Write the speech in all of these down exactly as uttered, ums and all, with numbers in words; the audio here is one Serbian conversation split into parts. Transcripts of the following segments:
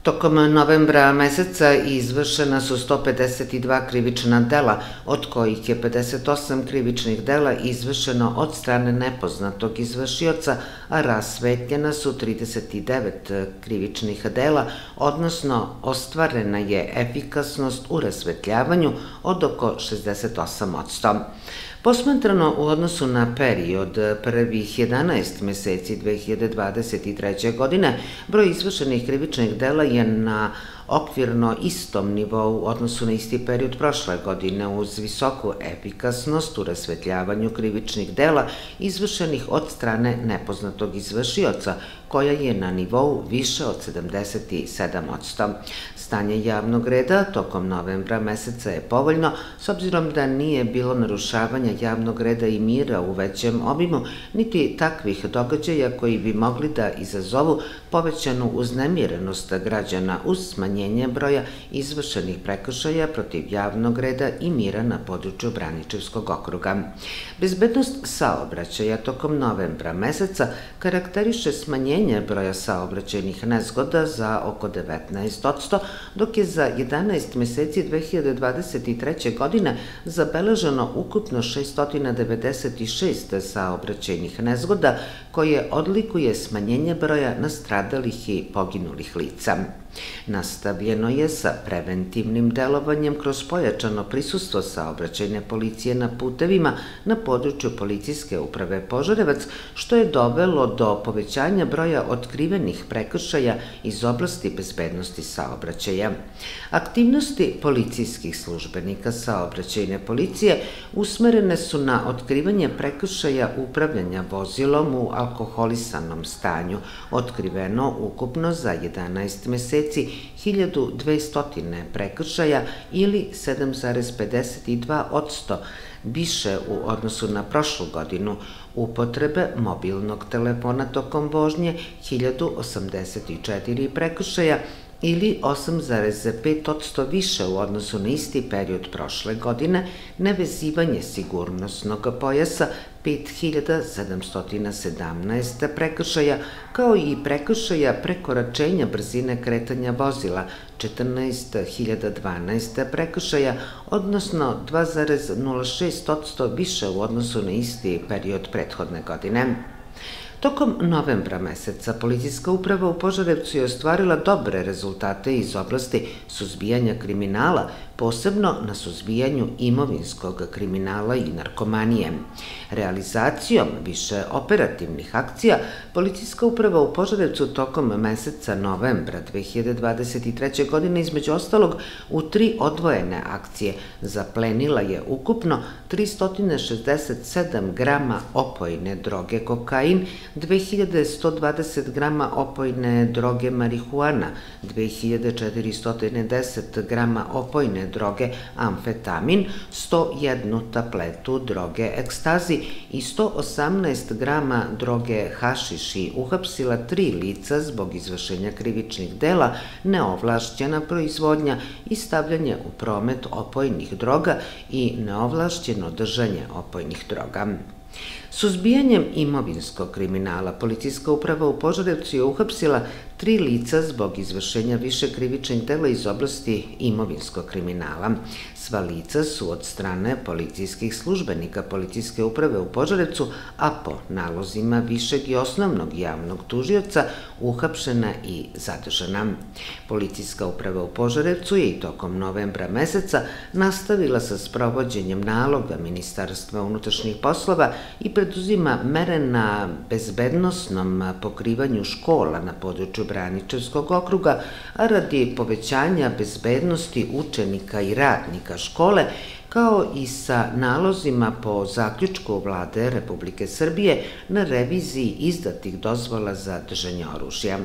Tokom novembra meseca izvršena su sto pedeset dva krivična dela, od kojih je pedeset osam krivičnih dela izvršeno od strane nepoznatog izvršioca, a rasvetljena su trideset devet krivičnih dela, odnosno ostvarena je efikasnost u rasvetljavanju od oko šezdeset osam posto. Posmatrano u odnosu na period prvih jedanaest meseci dve hiljade dvadeset treće. godine, broj izvršenih krivičnih dela je na okvirno istom nivou u odnosu na isti period prošle godine, uz visoku efikasnost u rasvetljavanju krivičnih dela izvršenih od strane nepoznatog izvršioca, koja je na nivou više od sedamdeset sedam posto. Stanje javnog reda tokom novembra meseca je povoljno, s obzirom da nije bilo narušavanja javnog reda i mira u većem obimu, niti takvih događaja koji bi mogli da izazovu povećanu uznemirenost građana uz smanjenje broja izvršenih prekršaja protiv javnog reda i mira na području Braničevskog okruga. Bezbednost saobraćaja tokom novembra meseca karakteriše smanjenje broja saobraćajnih nezgoda za oko devetnaest posto, dok je za jedanaest meseci dve hiljade dvadeset treće. godine zabeleženo ukupno šesto devedeset šest saobraćajnih nezgoda, koje odlikuje smanjenje broja nastradalih i poginulih lica. Nastavljeno je sa preventivnim delovanjem kroz pojačano prisustvo saobraćajne policije na putevima na području Policijske uprave Požarevac, što je dovelo do povećanja broja otkrivenih prekršaja iz oblasti bezbednosti saobraćaja. Aktivnosti policijskih službenika saobraćajne policije usmerene su na otkrivanje prekršaja upravljanja vozilom u alkoholisanom stanju, otkriveno ukupno za jedanaest meseci hiljadu dvesta prekršaja ili sedam zarez pedeset dva posto više u odnosu na prošlu godinu, upotrebe mobilnog telefona tokom vožnje hiljadu osamdeset četiri prekršaja ili osam zarez pet posto više u odnosu na isti period prošle godine, nevezivanje sigurnosnog pojasa pet hiljada sedamsto sedamnaest prekršaja, kao i prekršaja prekoračenja brzine kretanja vozila četrnaest hiljada dvanaest prekršaja, odnosno dva zarez nula šest posto više u odnosu na isti period prethodne godine. Tokom novembra meseca Policijska uprava u Požarevcu je ostvarila dobre rezultate iz oblasti suzbijanja kriminala, posebno na suzbijanju imovinskog kriminala i narkomanije. Realizacijom više operativnih akcija, Policijska uprava u Požarevcu tokom meseca novembra dve hiljade dvadeset treće. godine između ostalog u tri odvojene akcije zaplenila je ukupno tristo šezdeset sedam grama opojne droge kokain, dve hiljade sto dvadeset grama opojne droge marihuana, dve hiljade četiristo deset grama opojne droge amfetamin, sto jednu tabletu droge ekstazi i sto osamnaest grama droge hašiš i uhapsila tri lica zbog izvršenja krivičnih dela, neovlašćena proizvodnja i stavljanje u promet opojnih droga i neovlašćeno držanje opojnih droga. Suzbijanjem imovinskog kriminala Policijska uprava u Požarevcu je uhapsila tri lica zbog izvršenja više krivičnih dela iz oblasti imovinskog kriminala. Sva lica su od strane policijskih službenika Policijske uprave u Požarevcu, a po nalozima višeg i osnovnog javnog tužioca uhapšena i zadržana. Policijska uprava u Požarevcu je i tokom novembra meseca nastavila sa sprovođenjem naloga Ministarstva unutrašnjih poslova i preduzima mere na bezbednosnom pokrivanju škola na području Braničevskog okruga, a radi povećanja bezbednosti učenika i radnika škole, kao i sa nalozima po zaključku Vlade Republike Srbije na reviziji izdatih dozvola za držanje oružja.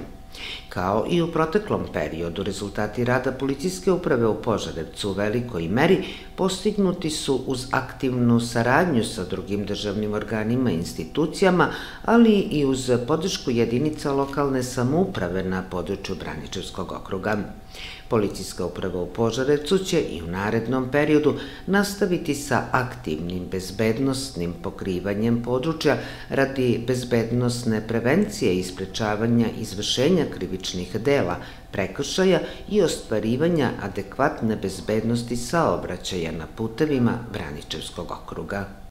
Kao i u proteklom periodu, rezultati rada Policijske uprave u Požarevcu u velikoj meri postignuti su uz aktivnu saradnju sa drugim državnim organima i institucijama, ali i uz podršku jedinica lokalne samouprave na području Braničevskog okruga. Policijska uprava u Požarevcu će i u narednom periodu nastaviti sa aktivnim bezbednosnim pokrivanjem područja radi bezbednosne prevencije i sprečavanja izvršenja krivičnih dela, prekršaja i ostvarivanja adekvatne bezbednosti saobraćaja na putevima Braničevskog okruga.